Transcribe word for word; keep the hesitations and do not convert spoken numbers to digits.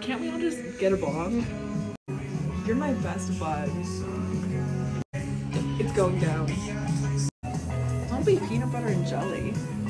Can't we all just get along? You're my best bud. It's going down. Don't be peanut butter and jelly.